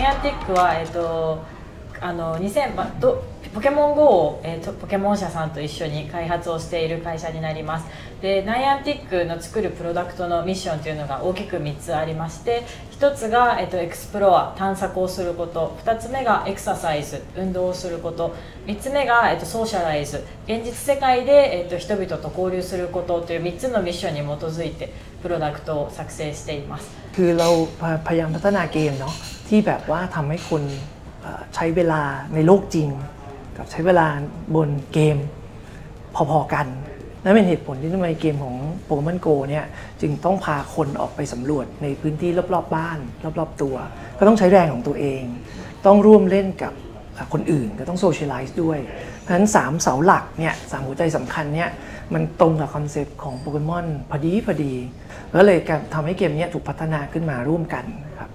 イアンティックは、ポケモン GO を、ポケモン社さんと一緒に開発をしている会社になります。で、ナイアンティックの作るプロダクトのミッションというのが大きく3つありまして、1つが、エクスプロア、探索をすること、2つ目がエクササイズ、運動をすること、3つ目が、ソーシャライズ、現実世界で、人々と交流することという3つのミッションに基づいてプロダクトを作成しています。 คือเราพยายามพัฒนาเกมเนาะที่แบบว่าทำให้คนใช้เวลาในโลกจริงกับใช้เวลาบนเกมพอๆกันนั่นเป็นเหตุผลที่ทำไมเกมของโปเกมอนโกเนี่ยจึงต้องพาคนออกไปสำรวจในพื้นที่รอบๆบ้านรอบๆตัวก็ต้องใช้แรงของตัวเองต้องร่วมเล่นกับคนอื่นก็ต้องโซเชียลไลซ์ด้วยเพราะฉะนั้น3เสาหลักเนี่ย3หัวใจสำคัญเนี่ยมันตรงกับคอนเซปต์ของโปเกมอนพอดีก็เลยทำให้เกมนี้ถูกพัฒนาขึ้นมาร่วมกันครับ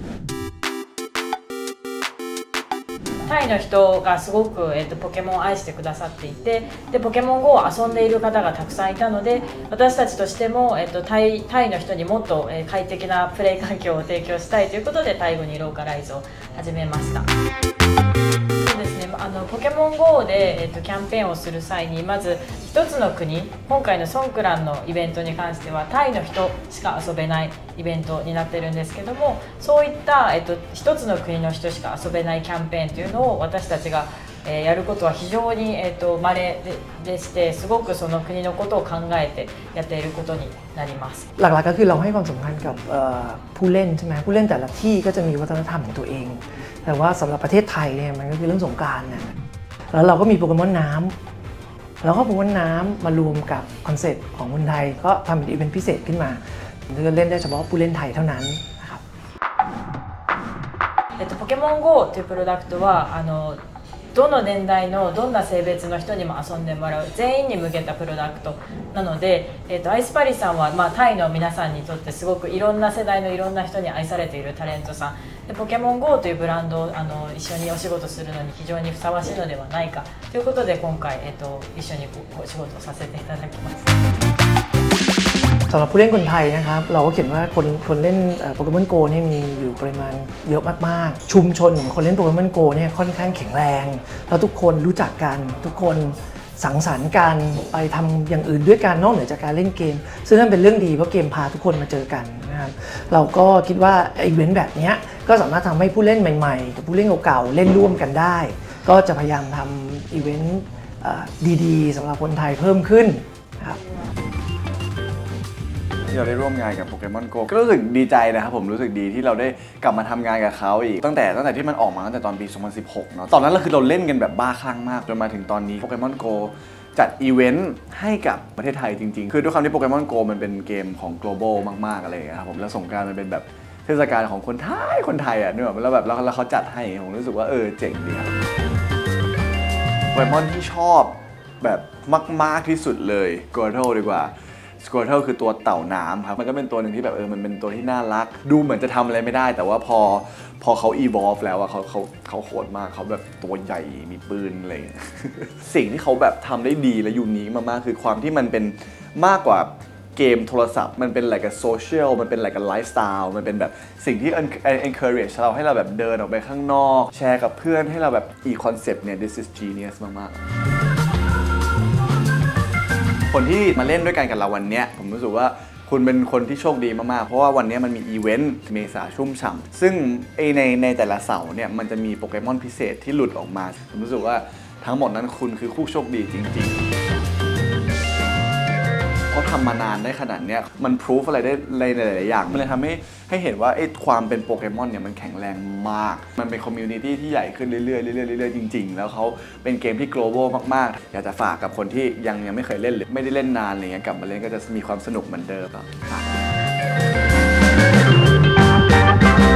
タイの人がすごく、ポケモンを愛してくださっていて、でポケモン GO を遊んでいる方がたくさんいたので、私たちとしても、タイの人にもっと、快適なプレイ環境を提供したいということでタイ語にローカライズを始めました。そうですね、ポケモン GO で、キャンペーンをする際にまず一つの国、今回のソンクランのイベントに関してはタイの人しか遊べないイベントになってるんですけども、そういった、一つの国の人しか遊べないキャンペーンというのを私たちがやることは非常に稀でして、すごくその国のことを考えてやっていることになります。 หลักๆก็คือเราให้ความสำคัญกับผู้เล่นใช่ไหมผู้เล่นแต่ละที่ก็จะมีวัฒนธรรมของตัวเองแต่ว่าสำหรับประเทศไทยเนี่ยมันก็คือเรื่องสงกรานต์นะแล้วเราก็มีโปเกมอนน้ำแล้วก็โปเกมอนน้ำมารวมกับคอนเซ็ปต์ของคนไทยก็ทำเป็นอีเวนต์พิเศษขึ้นมาเล่นได้เฉพาะผู้เล่นไทยเท่านั้นนะครับポケモン GO というプロダクトはどの年代のどんな性別の人にも遊んでもらう全員に向けたプロダクトなので、アイスパリさんは、タイの皆さんにとってすごくいろんな世代のいろんな人に愛されているタレントさんで、ポケモン GO というブランドを一緒にお仕事するのに非常にふさわしいのではないかということで今回、一緒にお仕事をさせていただきます。 สำหรับผู้เล่นคนไทยนะครับเราก็เห็นว่าคนเล่นโปเกมอนโกเนี่ยมีอยู่ปริมาณเยอะมากๆชุมชนของคนเล่นโปเกมอนโกเนี่ยค่อนข้างแข็งแรงแล้วทุกคนรู้จักกันทุกคนสังสรรค์กันไปทำอย่างอื่นด้วยกันนอกเหนือจากการเล่นเกมซึ่งนั่นเป็นเรื่องดีเพราะเกมพาทุกคนมาเจอกันนะครับเราก็คิดว่าอีเวนต์แบบนี้ก็สามารถทำให้ผู้เล่นใหม่ๆกับผู้เล่นเก่าๆเล่นร่วมกันได้ก็จะพยายามทำอีเวนต์ดีๆสำหรับคนไทยเพิ่มขึ้นนะครับที่เราได้ร่วมงานกับโปเกมอนโกก็รู้สึกดีใจนะครับผมรู้สึกดีที่เราได้กลับมาทำงานกับเขาอีกตั้งแต่ที่มันออกมาตั้งแต่ตอนปี 2016 เนาะตอนนั้นเราเล่นกันแบบบ้าคลั่งมากจนมาถึงตอนนี้โปเกมอนโกจัดอีเวนต์ให้กับประเทศไทยจริงๆคือด้วยความที่โปเกมอนโกมันเป็นเกมของ global มากๆอะไรอย่างเงี้ยครับผมแล้วสงกรานต์มันเป็นแบบเทศกาลของคนไทยอ่ะนึกออกไหมแล้วเขาจัดให้ผมรู้สึกว่าเจ๋งดีครับโปเกมอนที่ชอบแบบมากๆที่สุดเลยโกลเด้ดีกว่าสควอเทิลคือตัวเต่าน้ำครับมันก็เป็นตัวหนึ่งที่แบบมันเป็นตัวที่น่ารักดูเหมือนจะทำอะไรไม่ได้แต่ว่าพอเขา evolve แล้วอะเขาโหดมากเขาแบบตัวใหญ่มีปืนอะไร สิ่งที่เขาแบบทำได้ดีและยูนิคมากๆคือความที่มันเป็นมากกว่าเกมโทรศัพท์มันเป็นอะไรกับโซเชียลมันเป็นอะไรกับไลฟ์สไตล์มันเป็นแบบสิ่งที่ encourage เราให้เราแบบเดินออกไปข้างนอกแชร์กับเพื่อนให้เราแบบอีคอนเซปต์เนี่ย this is genius มากๆคนที่มาเล่นด้วยกันกับเราวันนี้ผมรู้สึกว่าคุณเป็นคนที่โชคดีมากๆเพราะว่าวันนี้มันมีอีเวนต์เมษาชุ่มฉ่ำซึ่งในแต่ละเสาร์เนี่ยมันจะมีโปเกมอนพิเศษที่หลุดออกมาผมรู้สึกว่าทั้งหมดนั้นคุณคือผู้โชคดีจริงๆเขาทำมานานได้ขนาดนี้มันพิสูจอะไรได้ในหลายๆอย่างมันเลยทำให้เห็นว่าความเป็นโปเกมอนเนี่ยมันแข็งแรงมากมันเป็นคอมมูนิตี้ที่ใหญ่ขึ้นเรื่อยๆจริงๆแล้วเขาเป็นเกมที่ global มากๆอยากจะฝากกับคนที่ยังไม่เคยเล่นหรือไม่ได้เล่นนานอะไรเงี้ยกลับมาเล่นก็จะมีความสนุกเหมือนเดิมครับ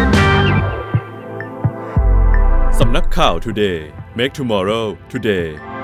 สำนักข่าว Today Make Tomorrow Today